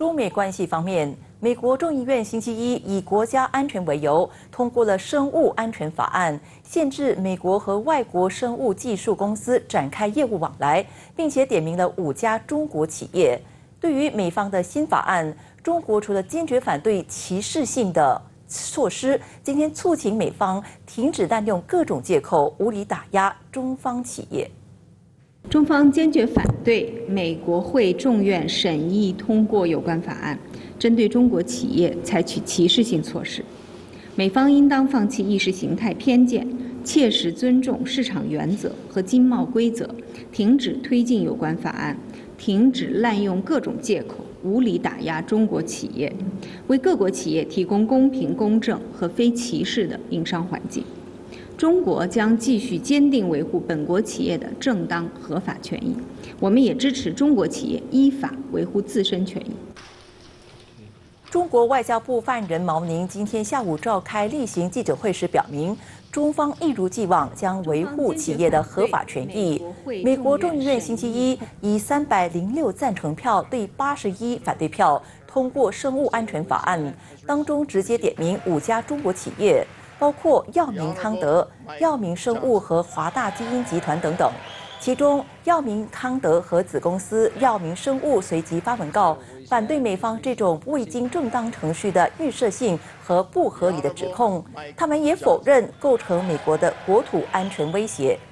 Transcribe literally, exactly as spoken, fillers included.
中美关系方面，美国众议院星期一以国家安全为由，通过了生物安全法案，限制美国和外国生物技术公司展开业务往来，并且点名了五家中国企业。对于美方的新法案，中国除了坚决反对歧视性的措施，今天促请美方停止滥用各种借口，无理打压中方企业。 中方坚决反对美国会众院审议通过有关法案，针对中国企业采取歧视性措施。美方应当放弃意识形态偏见，切实尊重市场原则和经贸规则，停止推进有关法案，停止滥用各种借口，无理打压中国企业，为各国企业提供公平、公正和非歧视的营商环境。 中国将继续坚定维护本国企业的正当合法权益，我们也支持中国企业依法维护自身权益。 中国外交部发言人毛宁今天下午召开例行记者会时表明，中方一如既往将维护企业的合法权益。美国众议院星期一以三百零六赞成票对八十一反对票通过生物安全法案，当中直接点名五家中国企业。 包括药明康德、药明生物和华大基因集团等等，其中药明康德和子公司药明生物随即发文告，反对美方这种未经正当程序的预设性和不合理的指控，他们也否认构成美国的国土安全威胁。